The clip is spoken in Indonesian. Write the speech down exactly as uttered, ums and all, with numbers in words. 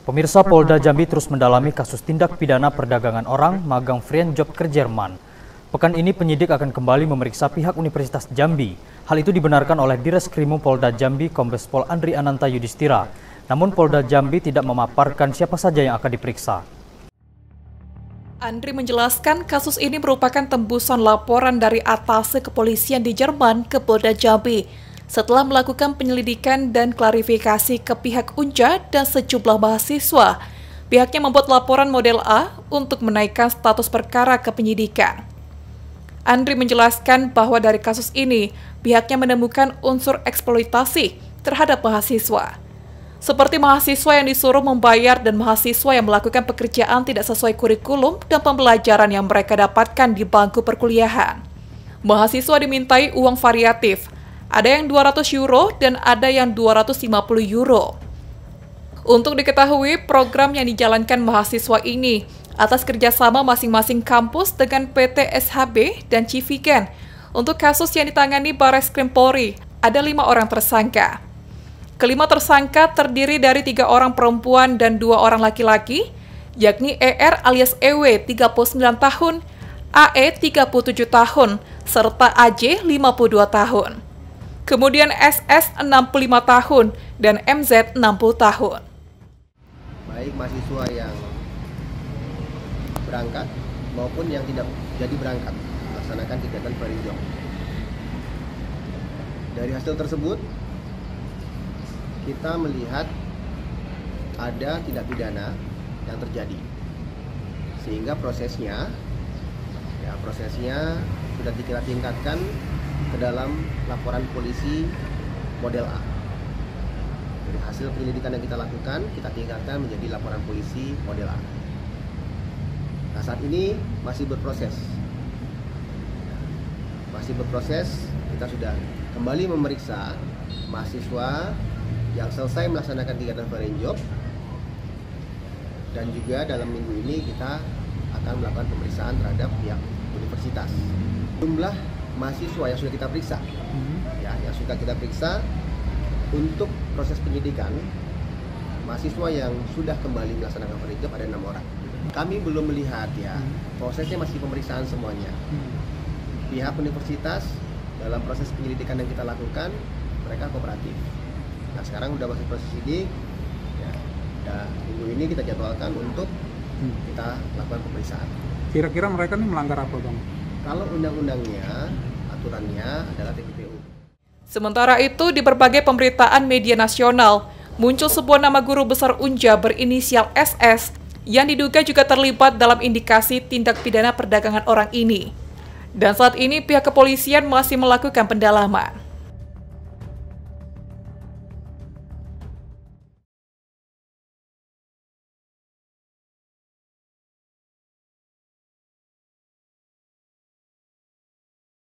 Pemirsa, Polda Jambi terus mendalami kasus tindak pidana perdagangan orang magang Frien Job ke Jerman. Pekan ini penyidik akan kembali memeriksa pihak Universitas Jambi. Hal itu dibenarkan oleh Direskrimum Polda Jambi Kombes Pol Andri Ananta Yudhistira. Namun Polda Jambi tidak memaparkan siapa saja yang akan diperiksa. Andri menjelaskan kasus ini merupakan tembusan laporan dari atase kepolisian di Jerman ke Polda Jambi setelah melakukan penyelidikan dan klarifikasi ke pihak Unja dan sejumlah mahasiswa. Pihaknya membuat laporan model A untuk menaikkan status perkara ke penyidikan. Andri menjelaskan bahwa dari kasus ini, pihaknya menemukan unsur eksploitasi terhadap mahasiswa. Seperti mahasiswa yang disuruh membayar dan mahasiswa yang melakukan pekerjaan tidak sesuai kurikulum dan pembelajaran yang mereka dapatkan di bangku perkuliahan. Mahasiswa dimintai uang variatif, ada yang dua ratus euro dan ada yang dua ratus lima puluh euro. Untuk diketahui, program yang dijalankan mahasiswa ini atas kerjasama masing-masing kampus dengan P T S H B dan Civiken. Untuk kasus yang ditangani Bareskrim Polri, ada lima orang tersangka. Kelima tersangka terdiri dari tiga orang perempuan dan dua orang laki-laki, yakni E R alias E W tiga puluh sembilan tahun, A E tiga puluh tujuh tahun, serta A J lima puluh dua tahun. Kemudian S S enam puluh lima tahun dan M Z enam puluh tahun. Baik mahasiswa yang berangkat maupun yang tidak jadi berangkat melaksanakan kegiatan Frien Job. Dari hasil tersebut kita melihat ada tindak pidana yang terjadi, sehingga prosesnya ya prosesnya sudah kita tingkatkan ke dalam laporan polisi model A. Dari hasil penyelidikan yang kita lakukan, kita tingkatkan menjadi laporan polisi model A. Nah, saat ini masih berproses. Masih berproses, kita sudah kembali memeriksa mahasiswa yang selesai melaksanakan kegiatan Frien Job, dan juga dalam minggu ini kita akan melakukan pemeriksaan terhadap pihak universitas. Jumlah mahasiswa yang sudah kita periksa, ya, yang sudah kita periksa untuk proses penyidikan, mahasiswa yang sudah kembali melaksanakan Frien Job ada enam orang. Kami belum melihat ya, prosesnya masih pemeriksaan semuanya. Pihak universitas dalam proses penyelidikan yang kita lakukan, mereka kooperatif. Nah, sekarang udah masuk proses sidik, ya, dan minggu ini kita jadwalkan untuk kita lakukan pemeriksaan. Kira-kira mereka ini melanggar apa, Bang? Kalau undang-undangnya, aturannya adalah T P P U. Sementara itu, di berbagai pemberitaan media nasional, muncul sebuah nama guru besar Unja berinisial S S yang diduga juga terlibat dalam indikasi tindak pidana perdagangan orang ini. Dan saat ini pihak kepolisian masih melakukan pendalaman.